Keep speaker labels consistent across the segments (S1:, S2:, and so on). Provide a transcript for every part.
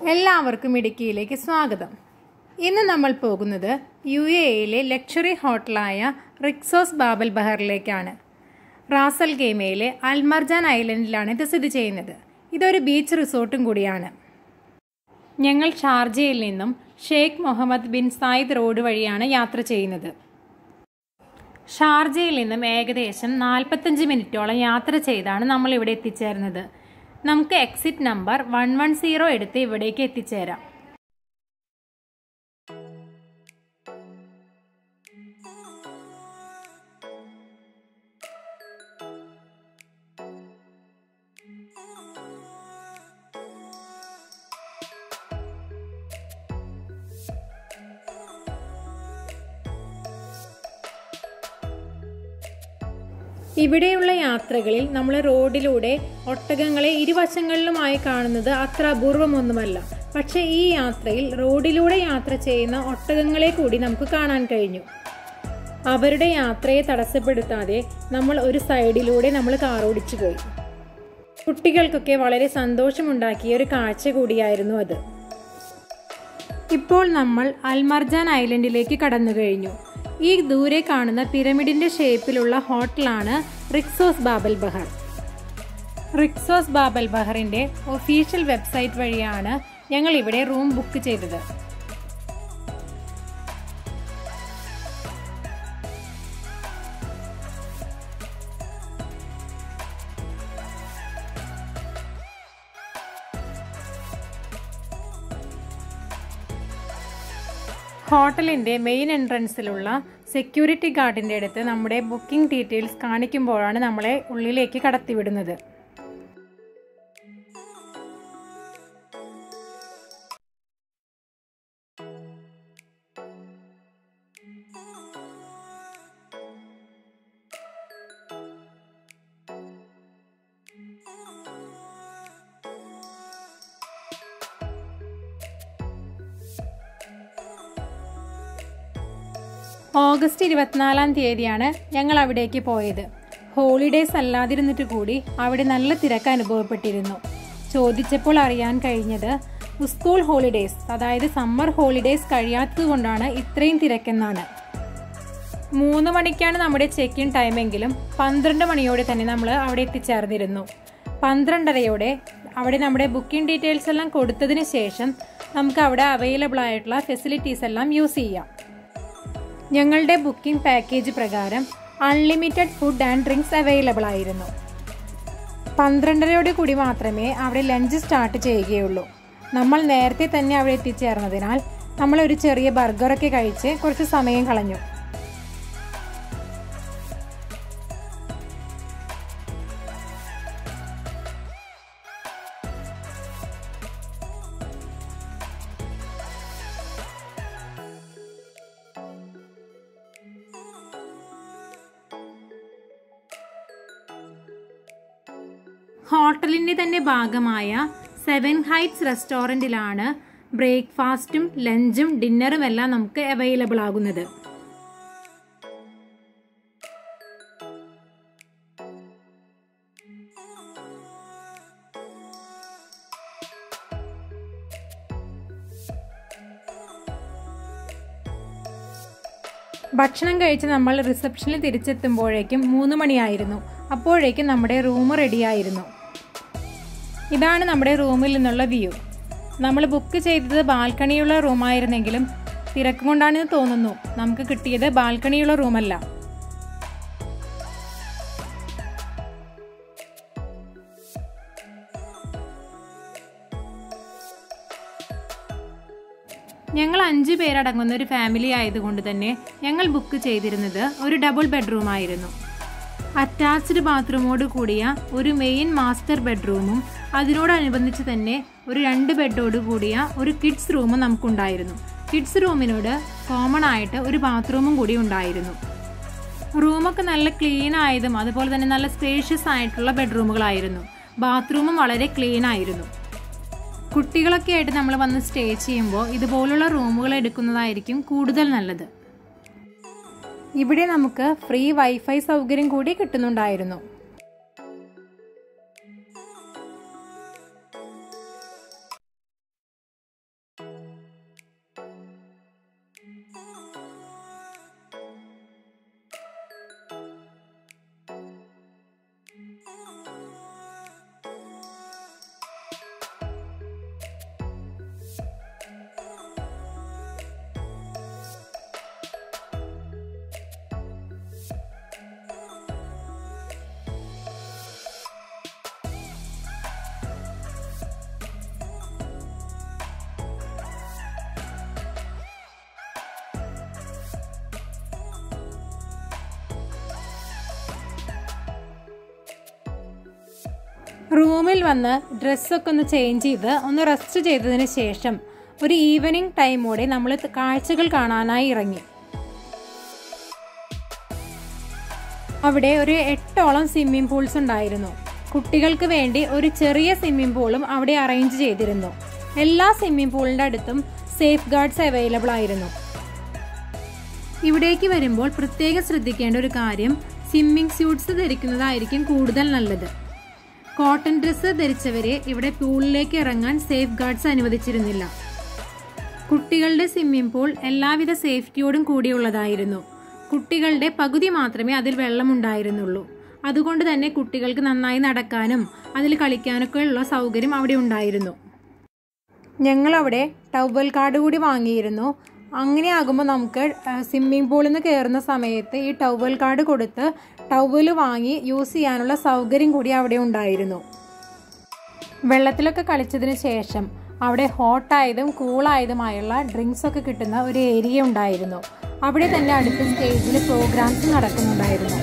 S1: എല്ലാവർക്കും ഇടുക്കിയിലേക്ക് സ്വാഗതം. ഇന്ന് നമ്മൾ പോകുന്നത് UAEയിലെ ലക്ഷറി ഹോട്ടലായ റിക്സോസ് ബാബ് അൽ ബഹറിലേക്കാണ്. റാസൽ ഖൈമയിലെ അൽ മർജാൻ ഐലൻഡിലാണ് ഇത് സ്ഥിതി ചെയ്യുന്നത്. ഇതൊരു ബീച്ച് റിസോർട്ടും കൂടിയാണ്. ഞങ്ങൾ ഷാർജയിൽ നിന്നും Sheikh Mohammed bin Zayed road വഴിയാണ് യാത്ര ചെയ്യുന്നത്. ഷാർജയിൽ നിന്നും ഏകദേശം 45 മിനിറ്റോളം യാത്ര ചെയ്താണ് നമ്മൾ ഇവിടെ എത്തിച്ചേർന്നത്. നമുക്ക് എക്സിറ്റ് നമ്പർ 110 എടുത്ത് ഇവിടേക്ക് എത്തിച്ചേരാം. ഇവിടെയുള്ള യാത്രകളിൽ നമ്മൾ റോഡിലൂടെ ഒട്ടകങ്ങളെ ഇരുവശങ്ങളിലുമായി കാണുന്നത് അത്ര അപൂർവമൊന്നുമല്ല. പക്ഷെ ഈ യാത്രയിൽ റോഡിലൂടെ യാത്ര ചെയ്യുന്ന ഒട്ടകങ്ങളെ കൂടി നമുക്ക് കാണാൻ കഴിഞ്ഞു. അവരുടെ യാത്രയെ തടസ്സപ്പെടുത്താതെ നമ്മൾ ഒരു സൈഡിലൂടെ നമ്മൾ കാറോടിച്ചു പോയി. കുട്ടികൾക്കൊക്കെ വളരെ സന്തോഷമുണ്ടാക്കിയ ഒരു കാഴ്ച കൂടിയായിരുന്നു അത്. ഇപ്പോൾ നമ്മൾ അൽ മർജാൻ ഐലൻഡിലേക്ക് കടന്നു കഴിഞ്ഞു. ഈ ദൂരെ കാണുന്ന പിരമിഡിന്റെ ഷേപ്പിലുള്ള ഹോട്ടലാണ് റിക്സോസ് ബാബ് അൽ ബഹർ. റിക്സോസ് ബാബ് അൽ ബഹറിന്റെ ഒഫീഷ്യൽ വെബ്സൈറ്റ് വഴിയാണ് ഞങ്ങൾ ഇവിടെ റൂം ബുക്ക് ചെയ്തത്. ഹോട്ടലിന്റെ മെയിൻ എൻട്രൻസിലുള്ള സെക്യൂരിറ്റി ഗാർഡിന്റെ അടുത്ത് നമ്മുടെ ബുക്കിംഗ് ഡീറ്റെയിൽസ് കാണിക്കുമ്പോഴാണ് നമ്മളെ ഉള്ളിലേക്ക് കടത്തിവിടുന്നത്. ഓഗസ്റ്റ് 24-ാം തീയതിയാണ് ഞങ്ങൾ അവിടേക്ക് പോയത്. ഹോളിഡേയ്സ് അല്ലാതിരുന്നിട്ട് കൂടി അവിടെ നല്ല തിരക്ക് അനുഭവപ്പെട്ടിരുന്നു. ചോദിച്ചപ്പോൾ അറിയാൻ കഴിഞ്ഞത് സ്കൂൾ ഹോളിഡേയ്സ്, അതായത് സമ്മർ ഹോളിഡേയ്സ് കഴിയാത്തത് കൊണ്ടാണ് ഇത്രയും തിരക്കെന്നാണ്. 3 മണിക്കാണ് നമ്മുടെ ചെക്ക് ഇൻ ടൈമെങ്കിലും 12 മണിയോടെ തന്നെ നമ്മൾ അവിടെ എത്തിച്ചേർന്നിരുന്നു. 12:30യോടെ അവിടെ നമ്മുടെ ബുക്കിംഗ് ഡീറ്റെയിൽസ് എല്ലാം കൊടുത്തതിന് ശേഷം നമുക്ക് അവിടെ അവൈലബിൾ ആയിട്ടുള്ള ഫെസിലിറ്റീസ് എല്ലാം യൂസ് ചെയ്യാം. ഞങ്ങളുടെ ബുക്കിംഗ് പാക്കേജ് പ്രകാരം unlimited food and drinks available ആയിരുന്നു. 12:30യോടെ കൂടി മാത്രമേ അവിടെ ലഞ്ച് സ്റ്റാർട്ട് ചെയ്യുകയുള്ളൂ. നമ്മൾ നേരത്തെ തന്നെ അവിടെ എത്തിച്ചേർന്നതിനാൽ നമ്മൾ ഒരു ചെറിയ ബർഗറൊക്കെ കഴിച്ച് കുറച്ച് സമയം കളഞ്ഞു. ഹോട്ടലിന്റെ തന്നെ ഭാഗമായ 7 ഹൈറ്റ്സ് റെസ്റ്റോറൻറ്റിലാണ് ബ്രേക്ക്ഫാസ്റ്റും ലഞ്ചും ഡിന്നറും എല്ലാം നമുക്ക് അവൈലബിൾ ആകുന്നത്. ഭക്ഷണം കഴിച്ച് നമ്മൾ റിസപ്ഷനിൽ തിരിച്ചെത്തുമ്പോഴേക്കും 3 മണിയായിരുന്നു. അപ്പോഴേക്കും നമ്മുടെ റൂം റെഡിയായിരുന്നു. ഇതാണ് നമ്മുടെ റൂമിൽ നിന്നുള്ള വ്യൂ. നമ്മൾ ബുക്ക് ചെയ്തത് ബാൽക്കണിയുള്ള റൂമായിരുന്നെങ്കിലും തിരക്ക് കൊണ്ടാണെന്ന് തോന്നുന്നു നമുക്ക് കിട്ടിയത് ബാൽക്കണിയുള്ള റൂമല്ല. ഞങ്ങൾ 5 പേരടങ്ങുന്ന ഒരു ഫാമിലി ആയതുകൊണ്ട് തന്നെ ഞങ്ങൾ ബുക്ക് ചെയ്തിരുന്നത് ഒരു ഡബിൾ ബെഡ്റൂം ആയിരുന്നു. അറ്റാച്ച്ഡ് ബാത്റൂമോട് കൂടിയ ഒരു മെയിൻ മാസ്റ്റർ ബെഡ്റൂമും അതിനോടനുബന്ധിച്ച് തന്നെ ഒരു 2 ബെഡോട് കൂടിയ ഒരു കിഡ്സ് റൂമും നമുക്കുണ്ടായിരുന്നു. കിഡ്സ് റൂമിനോട് കോമൺ ആയിട്ട് ഒരു ബാത്റൂമും കൂടി ഉണ്ടായിരുന്നു. റൂമൊക്കെ നല്ല ക്ലീൻ ആയതും അതുപോലെ തന്നെ നല്ല സ്പേഷ്യസ് ആയിട്ടുള്ള ബെഡ്റൂമുകളായിരുന്നു. ബാത്റൂമും വളരെ ക്ലീൻ ആയിരുന്നു. കുട്ടികളൊക്കെ ആയിട്ട് നമ്മൾ വന്ന് സ്റ്റേ ചെയ്യുമ്പോൾ ഇതുപോലുള്ള റൂമുകൾ എടുക്കുന്നതായിരിക്കും കൂടുതൽ നല്ലത്. ഇവിടെ നമുക്ക് ഫ്രീ വൈഫൈ സൗകര്യം കൂടി കിട്ടുന്നുണ്ടായിരുന്നു. റൂമിൽ വന്ന് ഡ്രസ്സൊക്കെ ഒന്ന് ചേഞ്ച് ചെയ്ത് ഒന്ന് റെസ്റ്റ് ചെയ്തതിന് ശേഷം ഒരു ഈവനിങ് ടൈമോടെ നമ്മൾ കാഴ്ചകൾ കാണാനായി ഇറങ്ങി. അവിടെ ഒരു 8ഓളം സ്വിമ്മിംഗ് പൂൾസ് ഉണ്ടായിരുന്നു. കുട്ടികൾക്ക് വേണ്ടി ഒരു ചെറിയ സ്വിമ്മിംഗ് പൂളും അവിടെ അറേഞ്ച് ചെയ്തിരുന്നു. എല്ലാ സ്വിമ്മിംഗ് പൂളിൻ്റെ അടുത്തും സേഫ് ഗാർഡ്സ് അവൈലബിൾ ആയിരുന്നു. ഇവിടേക്ക് വരുമ്പോൾ പ്രത്യേകം ശ്രദ്ധിക്കേണ്ട ഒരു കാര്യം, സ്വിമ്മിംഗ് സ്യൂട്ട്സ് ധരിക്കുന്നതായിരിക്കും കൂടുതൽ നല്ലത്. കോട്ടൺ ഡ്രസ്സ് ധരിച്ചവരെ ഇവിടെ പൂളിലേക്ക് ഇറങ്ങാൻ സേഫ് ഗാർഡ്സ് അനുവദിച്ചിരുന്നില്ല. കുട്ടികളുടെ സ്വിമ്മിംഗ് പൂൾ എല്ലാവിധ സേഫ്റ്റിയോടും കൂടിയുള്ളതായിരുന്നു. കുട്ടികളുടെ പകുതി മാത്രമേ അതിൽ വെള്ളമുണ്ടായിരുന്നുള്ളൂ. അതുകൊണ്ട് തന്നെ കുട്ടികൾക്ക് നന്നായി നടക്കാനും അതിൽ കളിക്കാനൊക്കെ ഉള്ള സൗകര്യം അവിടെ ഉണ്ടായിരുന്നു. ഞങ്ങളവിടെ ടവൽ കാർഡ് കൂടി വാങ്ങിയിരുന്നു. അങ്ങനെ ആകുമ്പോൾ നമുക്ക് സ്വിമ്മിംഗ് പൂളിൽ നിന്ന് കയറുന്ന സമയത്ത് ഈ ടവൽ കാർഡ് കൊടുത്ത് ടവൽ വാങ്ങി യൂസ് ചെയ്യാനുള്ള സൗകര്യം കൂടി അവിടെ ഉണ്ടായിരുന്നു. വെള്ളത്തിലൊക്കെ കളിച്ചതിന് ശേഷം അവിടെ ഹോട്ടായതും കൂളായതുമായുള്ള ഡ്രിങ്ക്സ് ഒക്കെ കിട്ടുന്ന ഒരു ഏരിയ ഉണ്ടായിരുന്നു. അവിടെ തന്നെ അടുത്ത സ്റ്റേജിൽ പ്രോഗ്രാംസ് നടക്കുന്നുണ്ടായിരുന്നു.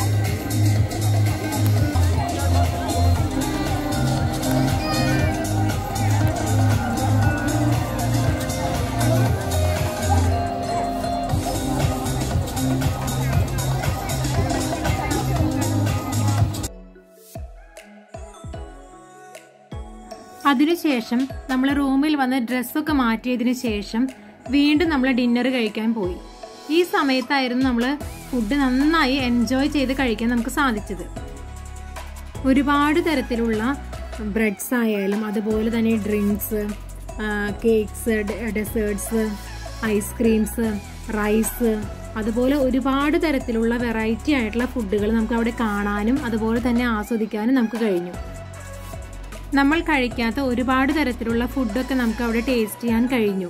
S1: അതിനുശേഷം നമ്മൾ റൂമിൽ വന്ന് ഡ്രസ്സൊക്കെ മാറ്റിയതിന് ശേഷം വീണ്ടും നമ്മൾ ഡിന്നർ കഴിക്കാൻ പോയി. ഈ സമയത്തായിരുന്നു നമ്മൾ ഫുഡ് നന്നായി എൻജോയ് ചെയ്ത് കഴിക്കാൻ നമുക്ക് സാധിച്ചത്. ഒരുപാട് തരത്തിലുള്ള ബ്രെഡ്സ് ആയാലും അതുപോലെ തന്നെ drinks, cakes, desserts, ice creams, rice, അതുപോലെ ഒരുപാട് തരത്തിലുള്ള വെറൈറ്റി ആയിട്ടുള്ള ഫുഡുകൾ നമുക്ക് അവിടെ കാണാനും അതുപോലെ തന്നെ ആസ്വദിക്കാനും നമുക്ക് കഴിഞ്ഞു. നമ്മൾ കഴിക്കാത്ത ഒരുപാട് തരത്തിലുള്ള ഫുഡൊക്കെ നമുക്ക് അവിടെ ടേസ്റ്റ് ചെയ്യാൻ കഴിഞ്ഞു.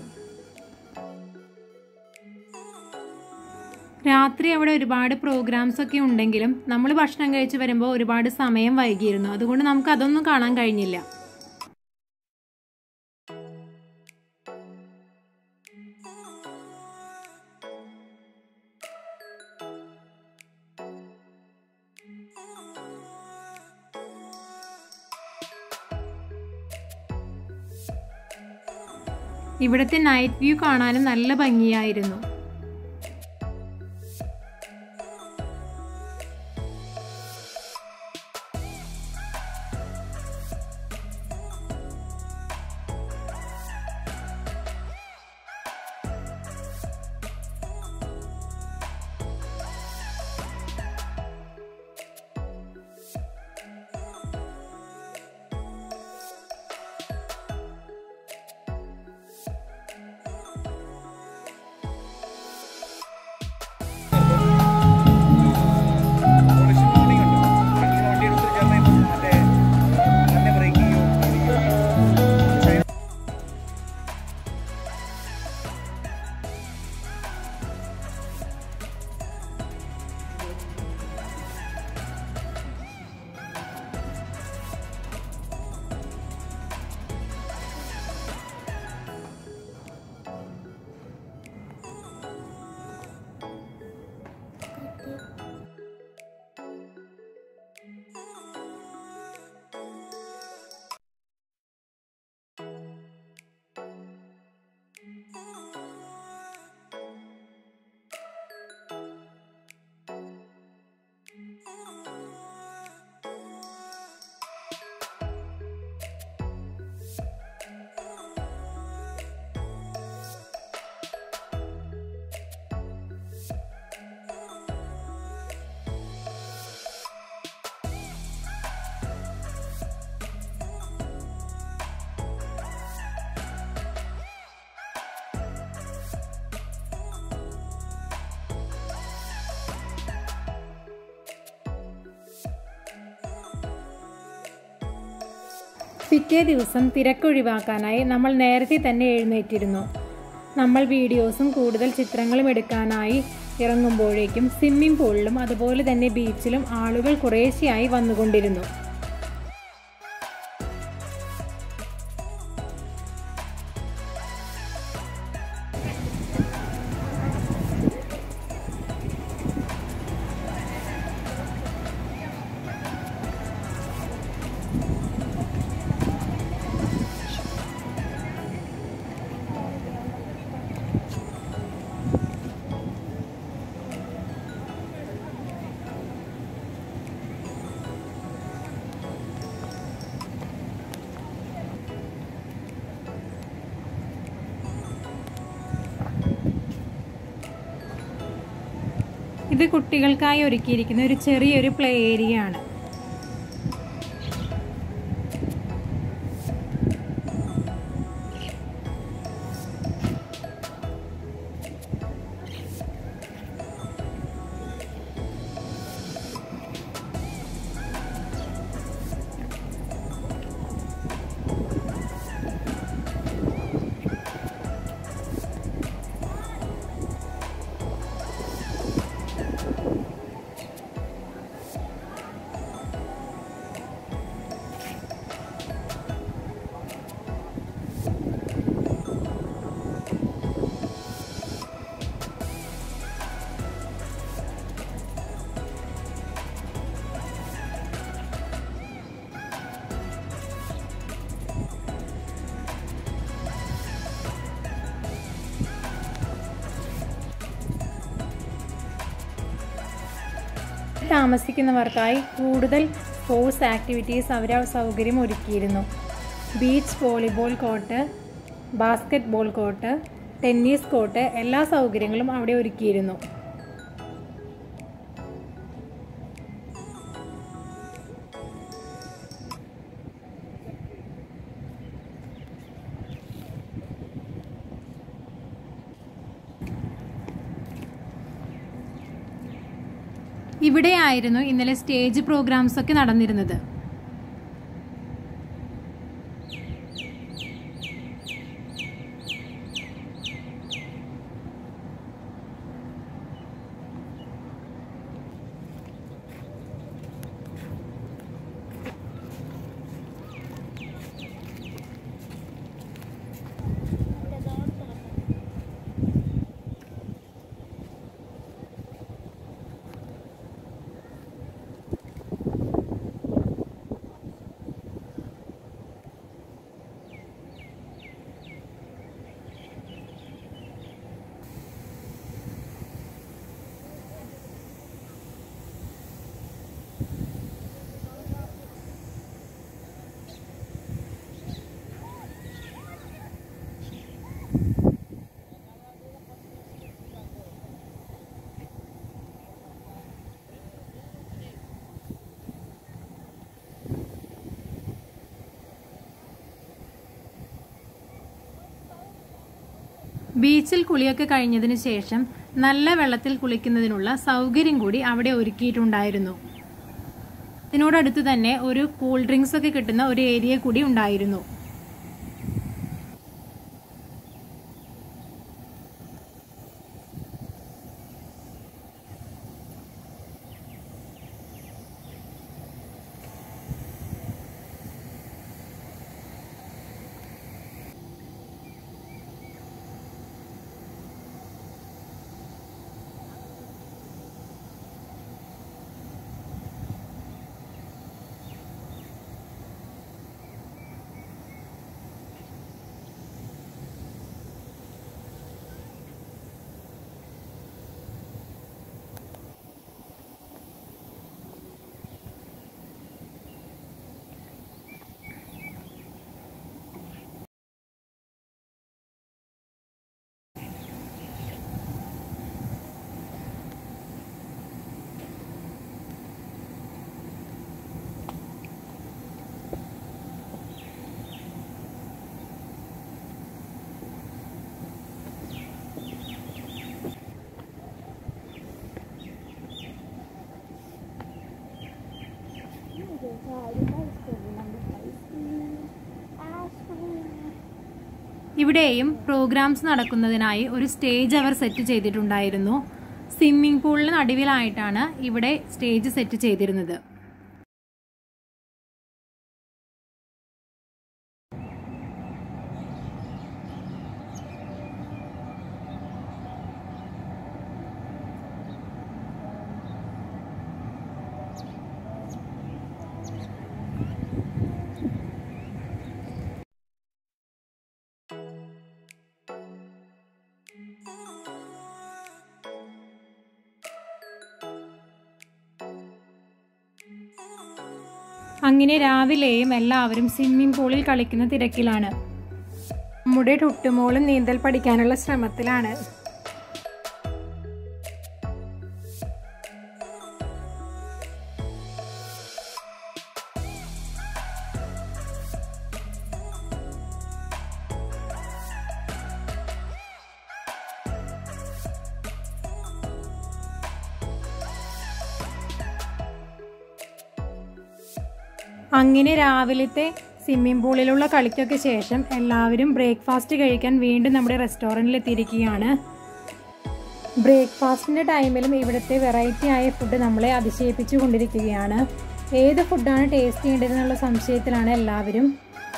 S1: രാത്രി അവിടെ ഒരുപാട് പ്രോഗ്രാംസ് ഒക്കെ ഉണ്ടെങ്കിലും നമ്മൾ ഭക്ഷണം കഴിച്ച് വരുമ്പോൾ ഒരുപാട് സമയം വൈകിയിരുന്നു. അതുകൊണ്ട് നമുക്ക് അതൊന്നും കാണാൻ കഴിഞ്ഞില്ല. ഇവിടുത്തെ നൈറ്റ് വ്യൂ കാണാനും നല്ല ഭംഗിയായിരുന്നു. പിറ്റേ ദിവസം തിരക്കൊഴിവാക്കാനായി നമ്മൾ നേരത്തെ തന്നെ എഴുന്നേറ്റിരുന്നു. നമ്മൾ വീഡിയോസും കൂടുതൽ ചിത്രങ്ങളും എടുക്കാനായി ഇറങ്ങുമ്പോഴേക്കും സ്വിമ്മിംഗ് പൂളിലും അതുപോലെ തന്നെ ബീച്ചിലും ആളുകൾ കുറേശ്ശെയായി വന്നുകൊണ്ടിരുന്നു. ഇത് കുട്ടികൾക്കായി ഒരുക്കിയിരിക്കുന്ന ഒരു ചെറിയൊരു പ്ലേ ഏരിയ ആണ്. താമസിക്കുന്നവർക്കായി കൂടുതൽ സ്പോർട്സ് ആക്ടിവിറ്റീസ് അവർ സൗകര്യം ഒരുക്കിയിരുന്നു. Beach volleyball court, basketball court, tennis court, എല്ലാ സൗകര്യങ്ങളും അവിടെ ഒരുക്കിയിരുന്നു. ഇവിടെയായിരുന്നു ഇന്നലെ സ്റ്റേജ് പ്രോഗ്രാംസ് ഒക്കെ നടന്നിരുന്നത്. ബീച്ചിൽ കുളിയൊക്കെ കഴിഞ്ഞതിന് ശേഷം നല്ല വെള്ളത്തിൽ കുളിക്കുന്നതിനുള്ള സൗകര്യം കൂടി അവിടെ ഒരുക്കിയിട്ടുണ്ടായിരുന്നു. ഇതിനോടടുത്ത് തന്നെ ഒരു കൂൾ ഡ്രിങ്ക്സ് ഒക്കെ കിട്ടുന്ന ഒരു ഏരിയ കൂടി ഉണ്ടായിരുന്നു. ഇവിടെയും പ്രോഗ്രാംസ് നടക്കുന്നതിനായി ഒരു സ്റ്റേജ് അവർ സെറ്റ് ചെയ്തിട്ടുണ്ടായിരുന്നു. സ്വിമ്മിംഗ് പൂളിന് നടുവിലായിട്ടാണ് ഇവിടെ സ്റ്റേജ് സെറ്റ് ചെയ്തിരുന്നത്. അങ്ങനെ രാവിലെയും എല്ലാവരും സ്വിമ്മിംഗ് പൂളിൽ കളിക്കുന്ന തിരക്കിലാണ്. നമ്മുടെ ടുട്ടുമോളും നീന്തൽ പഠിക്കാനുള്ള ശ്രമത്തിലാണ്. അങ്ങനെ രാവിലത്തെ സ്വിമ്മിംഗ് പൂളിലുള്ള കളിക്കൊക്കെ ശേഷം എല്ലാവരും ബ്രേക്ക്ഫാസ്റ്റ് കഴിക്കാൻ വീണ്ടും നമ്മുടെ റെസ്റ്റോറൻറ്റിൽ എത്തിയിരിക്കുകയാണ്. ബ്രേക്ക്ഫാസ്റ്റിൻ്റെ ടൈമിലും ഇവിടുത്തെ വെറൈറ്റി ആയ ഫുഡ് നമ്മളെ അതിശയിപ്പിച്ചു കൊണ്ടിരിക്കുകയാണ്. ഏത് ഫുഡാണ് ടേസ്റ്റ് ചെയ്യേണ്ടതെന്നുള്ള സംശയത്തിലാണ് എല്ലാവരും.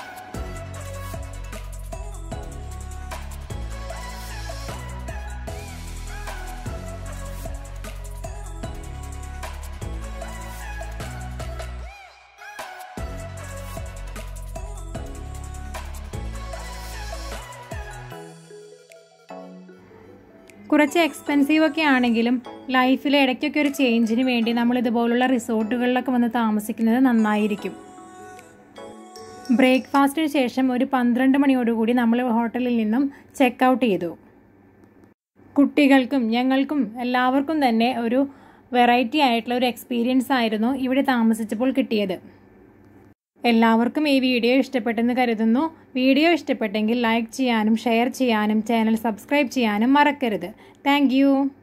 S1: കുറച്ച് എക്സ്പെൻസീവ് ഒക്കെ ആണെങ്കിലും ലൈഫിൽ ഇടയ്ക്കൊക്കെ ഒരു ചേഞ്ചിന് വേണ്ടി നമ്മൾ ഇതുപോലുള്ള റിസോർട്ടുകളിലൊക്കെ വന്ന് താമസിക്കുന്നത് നന്നായിരിക്കും. ബ്രേക്ക്ഫാസ്റ്റിന് ശേഷം ഒരു 12 മണിയോടുകൂടി നമ്മൾ ഹോട്ടലിൽ നിന്നും ചെക്ക് ഔട്ട് ചെയ്തു. കുട്ടികൾക്കും ഞങ്ങൾക്കും എല്ലാവർക്കും തന്നെ ഒരു വെറൈറ്റി ആയിട്ടുള്ള ഒരു എക്സ്പീരിയൻസ് ആയിരുന്നു ഇവിടെ താമസിച്ചപ്പോൾ കിട്ടിയത്. എല്ലാവർക്കും ഈ വീഡിയോ ഇഷ്ടപ്പെട്ടെന്ന് കരുതുന്നു. വീഡിയോ ഇഷ്ടപ്പെട്ടെങ്കിൽ ലൈക്ക് ചെയ്യാനും ഷെയർ ചെയ്യാനും ചാനൽ സബ്സ്ക്രൈബ് ചെയ്യാനും മറക്കരുത്. താങ്ക്